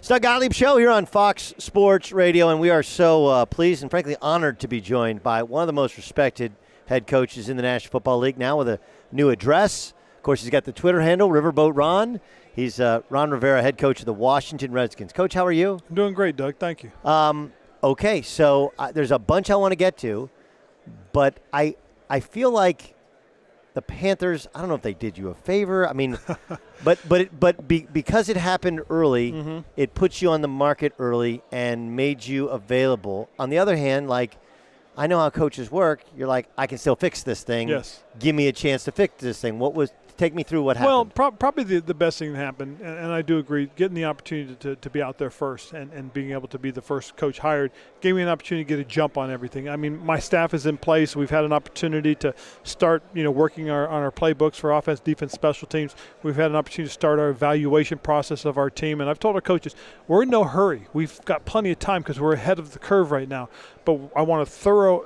It's Doug Gottlieb Show here on Fox Sports Radio, and we are so pleased and frankly honored to be joined by one of the most respected head coaches in the National Football League, now with a new address. Of course, he's got the Twitter handle, Riverboat Ron. He's Ron Rivera, head coach of the Washington Redskins. Coach, how are you? I'm doing great, Doug. Thank you. Okay, so there's a bunch I want to get to, but I feel like the Panthers, I don't know if they did you a favor. I mean, because it happened early, it puts you on the market early and made you available. On the other hand, like, I know how coaches work. You're like, I can still fix this thing. Yes. Give me a chance to fix this thing. Take me through what happened. Well, probably the best thing that happened, and I do agree, getting the opportunity to be out there first and being able to be the first coach hired gave me an opportunity to get a jump on everything. I mean, my staff is in place. We've had an opportunity to start, working on our playbooks for offense, defense, special teams. We've had an opportunity to start our evaluation process of our team, and I've told our coaches, we're in no hurry. We've got plenty of time because we're ahead of the curve right now. But I want a thorough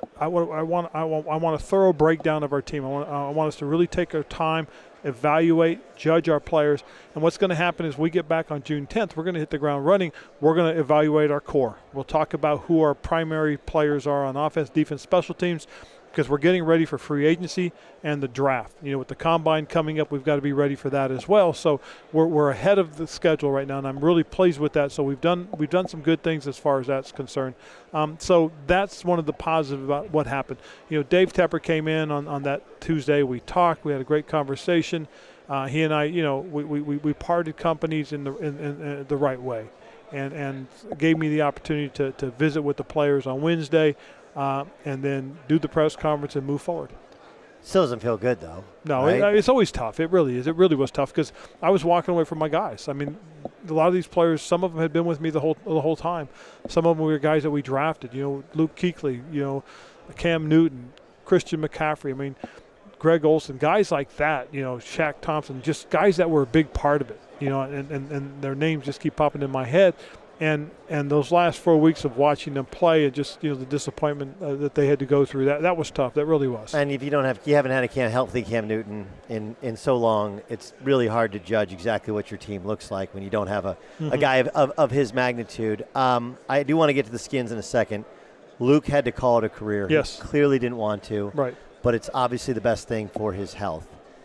breakdown of our team. I want us to really take our time, evaluate, judge our players. And what's going to happen is we get back on June 10th, we're going to hit the ground running. We're going to evaluate our core. We'll talk about who our primary players are on offense, defense, special teams, because we're getting ready for free agency and the draft. With the combine coming up, we've got to be ready for that as well. So we're ahead of the schedule right now, and I'm really pleased with that. So we've done some good things as far as that's concerned. So that's one of the positives about what happened. Dave Tepper came in on that Tuesday. We talked. We had a great conversation. He and I, we parted companies in the right way, and gave me the opportunity to visit with the players on Wednesday. And then do the press conference and move forward. Still doesn't feel good, though. No, right? It's always tough. It really is. It really was tough because I was walking away from my guys. I mean, a lot of these players, some of them had been with me the whole time. Some of them were guys that we drafted. Luke Kuechly, Cam Newton, Christian McCaffrey. I mean, Greg Olsen, guys like that. Shaq Thompson, just guys that were a big part of it. And their names just keep popping in my head. And those last 4 weeks of watching them play and just the disappointment that they had to go through, that was tough. That really was. And if you haven't had a healthy Cam Newton in so long, it's really hard to judge exactly what your team looks like when you don't have a guy of his magnitude. I do want to get to the Skins in a second. Luke had to call it a career. Yes. He clearly didn't want to. Right. But it's obviously the best thing for his health.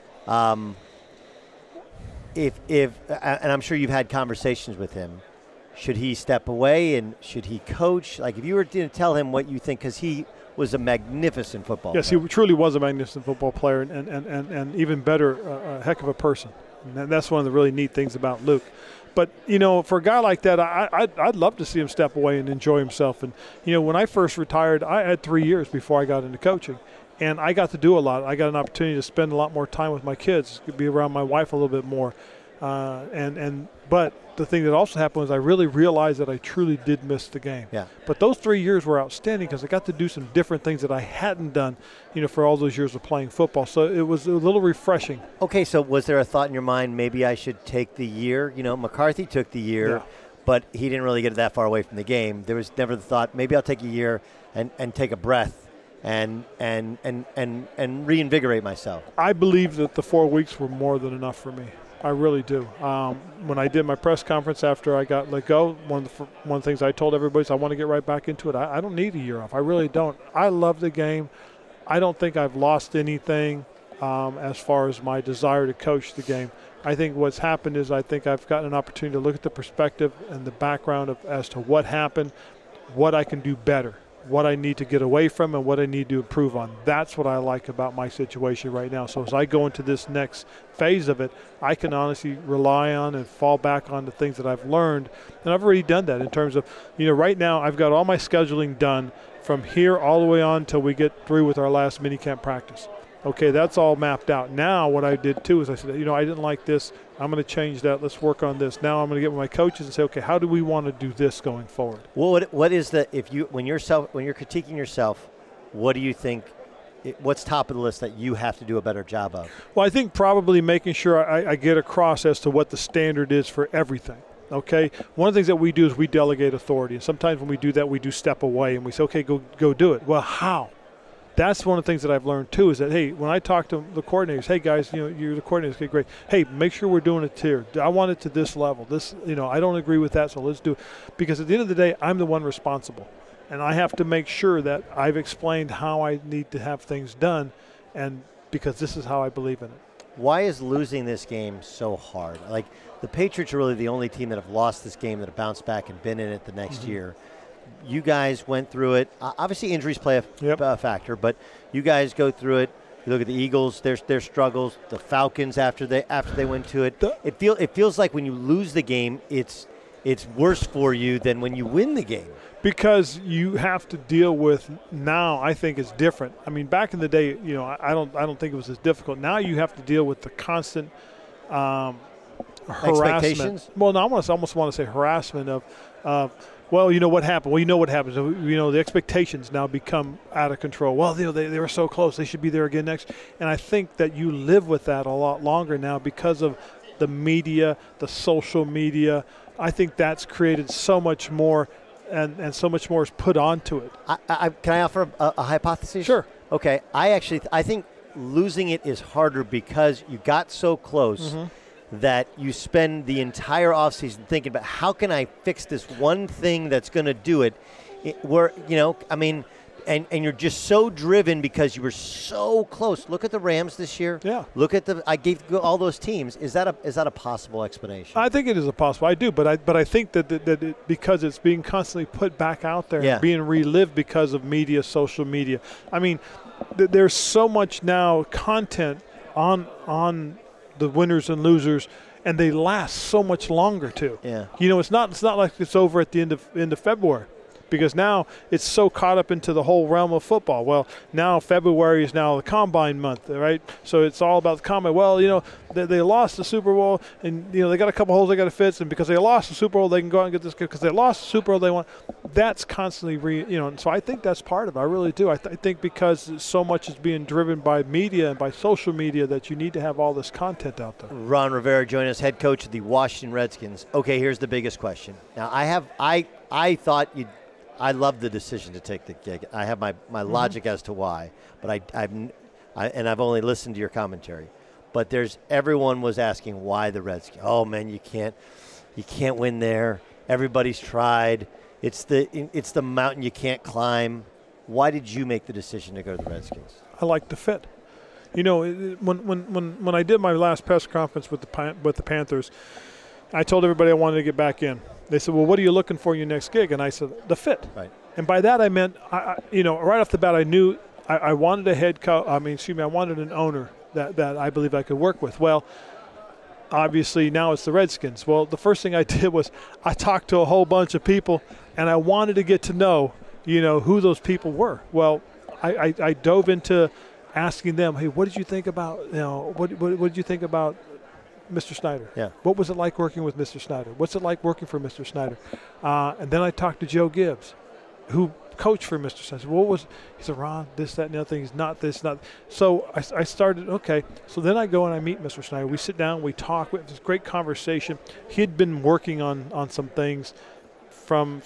If and I'm sure you've had conversations with him. Should he step away and should he coach? Like, if you were to tell him what you think, because he was a magnificent football player. Yes, he truly was a magnificent football player and even better, a heck of a person. And that's one of the really neat things about Luke. But, for a guy like that, I'd love to see him step away and enjoy himself. And, when I first retired, I had 3 years before I got into coaching. And I got to do a lot. I got an opportunity to spend a lot more time with my kids, be around my wife a little bit more. But the thing that also happened was I really realized that I truly did miss the game. Yeah. But those 3 years were outstanding because I got to do some different things that I hadn't done, for all those years of playing football. So it was a little refreshing. Okay, so was there a thought in your mind, maybe I should take the year? McCarthy took the year, but he didn't really get that far away from the game. There was never the thought, maybe I'll take a year and take a breath and reinvigorate myself. I believe that the 4 weeks were more than enough for me. I really do. When I did my press conference after I got let go, one of the things I told everybody is I want to get right back into it. I don't need a year off. I really don't. I love the game. I don't think I've lost anything as far as my desire to coach the game. I think what's happened is I think I've gotten an opportunity to look at the perspective and the background as to what happened, what I can do better, what I need to get away from, and what I need to improve on. That's what I like about my situation right now. So as I go into this next phase of it, I can honestly rely on and fall back on the things that I've learned. And I've already done that in terms of, right now I've got all my scheduling done from here all the way on until we get through with our last minicamp practice. Okay, that's all mapped out. Now what I did too is I said, I didn't like this. I'm going to change that. Let's work on this. Now I'm going to get with my coaches and say, okay, how do we want to do this going forward? Well, what is when you're critiquing yourself, what do you think? What's top of the list that you have to do a better job of? Well, I think probably making sure I get across as to what the standard is for everything. Okay, one of the things that we do is we delegate authority, and sometimes when we do that, we do step away and we say, okay, go do it. Well, how? That's one of the things that I've learned too, is that, hey, when I talk to the coordinators, hey guys, you're the coordinators, okay, great. Hey, make sure we're doing it here. I want it to this level. This, I don't agree with that, so let's do it. Because at the end of the day, I'm the one responsible. And I have to make sure that I've explained how I need to have things done, and because this is how I believe in it. Why is losing this game so hard? Like, the Patriots are really the only team that have lost this game that have bounced back and been in it the next year. You guys went through it. Obviously, injuries play a factor, but you guys go through it. You look at the Eagles, their struggles. The Falcons after they went to it. It feels like when you lose the game, it's worse for you than when you win the game. Because you have to deal with now. I think it's different. I mean, back in the day, I don't think it was as difficult. Now you have to deal with the constant harassment. Well, no, I almost want to say harassment of. Well, what happened? Well, what happens. The expectations now become out of control. Well, they were so close. They should be there again next. And I think that you live with that a lot longer now because of the media, the social media. I think that's created so much more, and so much more is put onto it. Can I offer a hypothesis? Sure. Okay. I think losing it is harder because you got so close that you spend the entire offseason thinking about how can I fix this one thing that's going to do it. And you're just so driven because you were so close. Look at the Rams this year. Yeah. Look at I gave all those teams. Is that a possible explanation? I think it is a possible. I do, but I think that because it's being constantly put back out there, and being relived because of media, social media. I mean, there's so much now content on the winners and losers, and they last so much longer too. Yeah. It's not like it's over at the end of February. Because now it's so caught up into the whole realm of football. Well, now February is now the Combine month, right? So it's all about the Combine. Well, they lost the Super Bowl, and they got a couple holes they got to fix, and because they lost the Super Bowl, they can go out and get this. Because they lost the Super Bowl, they want. That's constantly and so I think that's part of it. I really do. I think because so much is being driven by media and by social media that you need to have all this content out there. Ron Rivera joined us, head coach of the Washington Redskins. Okay, here's the biggest question. Now, I thought you'd. I love the decision to take the gig. I have my logic as to why, but I've only listened to your commentary. But everyone was asking why the Redskins. Oh man, you can't win there. Everybody's tried. It's the mountain you can't climb. Why did you make the decision to go to the Redskins? I like the fit. When I did my last press conference with the Panthers, I told everybody I wanted to get back in. They said, well, what are you looking for in your next gig? And I said, the fit. Right. And by that I meant, right off the bat, I knew I wanted a head coach. I wanted an owner that I believed I could work with. Well, obviously now it's the Redskins. Well, the first thing I did was I talked to a whole bunch of people, and I wanted to get to know, who those people were. Well, I dove into asking them, hey, what did you think about, what did you think about Mr. Snyder? Yeah. What was it like working with Mr. Snyder? What's it like working for Mr. Snyder? And then I talked to Joe Gibbs, who coached for Mr. Snyder. He said, Ron, this, that, and the other thing. He's not this, not. So I started, okay. So then I go and I meet Mr. Snyder. We sit down, we talk. We have this great conversation. He had been working on some things from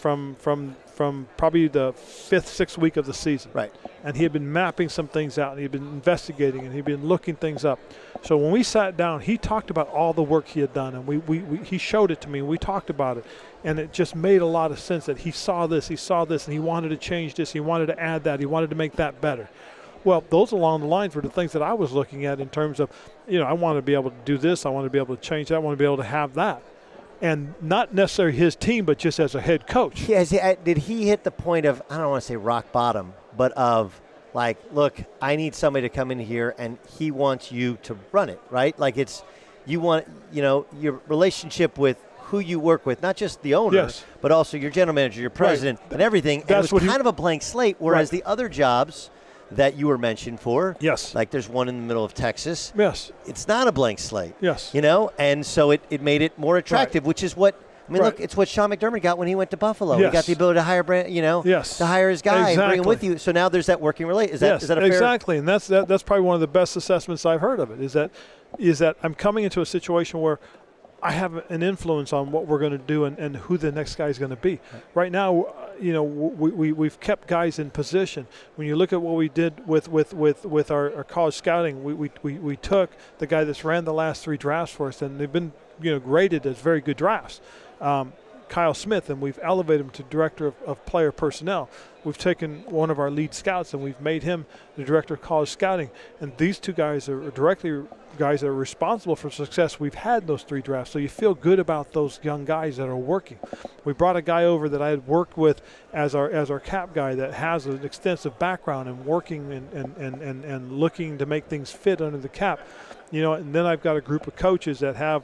probably the 5th, 6th week of the season. Right. And he had been mapping some things out, and he had been investigating, and he had been looking things up. So when we sat down, he talked about all the work he had done, and he showed it to me, and we talked about it. And it just made a lot of sense that he saw this, and he wanted to change this, he wanted to add that, he wanted to make that better. Well, those along the lines were the things that I was looking at in terms of, I want to be able to do this, I want to be able to change that, I want to be able to have that. And not necessarily his team, but just as a head coach. Did he hit the point of, I don't want to say rock bottom, but of like, look, I need somebody to come in here and he wants you to run it, right? Like you want, your relationship with who you work with, not just the owner, yes, but also your general manager, your president, and everything. That's and it was kind of a blank slate, whereas the other jobs that you were mentioned for, yes, like there's one in the middle of Texas. Yes. It's not a blank slate. Yes. And so it made it more attractive, which is what, look, it's what Sean McDermott got when he went to Buffalo. Yes. He got the ability to hire to hire his guy and bring him with you. So now there's that working relate. Is that a fair? Exactly. And that's probably one of the best assessments I've heard of it, is that I'm coming into a situation where I have an influence on what we're going to do and who the next guy is going to be. Right now, we've kept guys in position. When you look at what we did with our college scouting, we took the guy that's ran the last 3 drafts for us, and they've been graded as very good drafts. Kyle Smith, and we've elevated him to director of player personnel. We've taken one of our lead scouts and we've made him the director of college scouting. And these 2 guys are directly guys that are responsible for success we've had in those 3 drafts. So you feel good about those young guys that are working. We brought a guy over that I had worked with as our cap guy that has an extensive background in working and looking to make things fit under the cap. And then I've got a group of coaches that have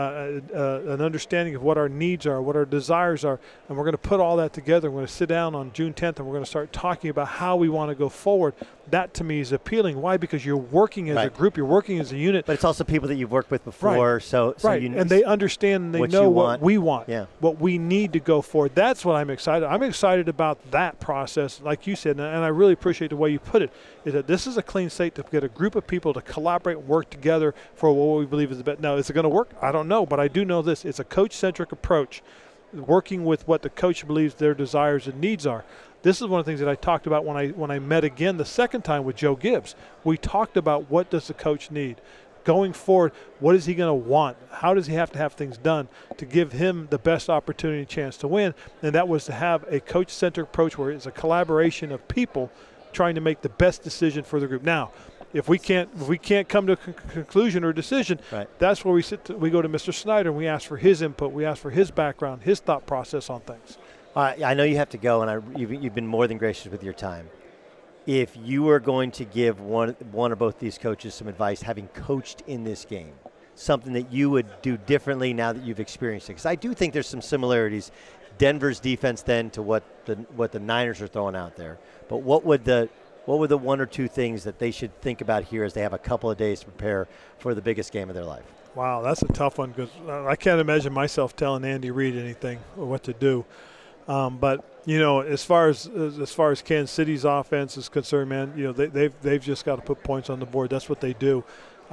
an understanding of what our needs are, what our desires are, and we're going to put all that together. We're going to sit down on June 10th, and we're going to start talking about how we want to go forward. That, to me, is appealing. Why? Because you're working as a group, you're working as a unit. But it's also people that you've worked with before. Right. So and they understand and they know what we want, what we need to go forward. That's what I'm excited. I'm excited about that process, like you said, and I really appreciate the way you put it, is that this is a clean slate to get a group of people to collaborate and work together for what we believe is the best. Now, is it going to work? I don't know, but I do know this. It's a coach-centric approach, working with what the coach believes their desires and needs are. This is one of the things that I talked about when I met again the second time with Joe Gibbs. We talked about what does the coach need. Going forward, what is he going to want? How does he have to have things done to give him the best opportunity and chance to win? And that was to have a coach-centric approach where it's a collaboration of people trying to make the best decision for the group. Now, if we can't come to a conclusion or decision, that's where we go to Mr. Snyder and we ask for his input, we ask for his background, his thought process on things. I know you have to go, and you've been more than gracious with your time. If you were going to give one or both these coaches some advice, having coached in this game, something that you would do differently now that you've experienced it, because I do think there's some similarities. Denver's defense then to what the Niners are throwing out there, but what were the 1 or 2 things that they should think about here as they have a couple of days to prepare for the biggest game of their life? Wow, that's a tough one because I can't imagine myself telling Andy Reid anything or what to do. But as far as Kansas City's offense is concerned, man, they've just got to put points on the board. That's what they do.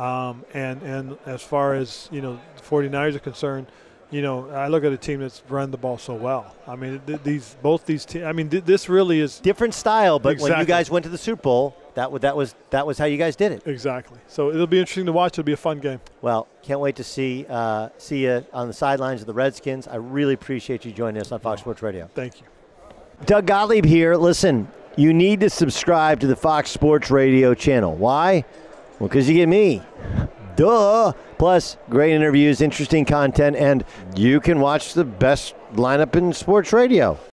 And as far as the 49ers are concerned, I look at a team that's run the ball so well. I mean, both these teams. I mean, this really is different style. But exactly. When you guys went to the Super Bowl, that was how you guys did it. Exactly. So it'll be interesting to watch. It'll be a fun game. Well, can't wait to see you on the sidelines of the Redskins. I really appreciate you joining us on Fox Sports Radio. Thank you. Doug Gottlieb here. Listen, you need to subscribe to the Fox Sports Radio channel. Why? Well, because you get me. Duh. Plus, great interviews, interesting content, and you can watch the best lineup in sports radio.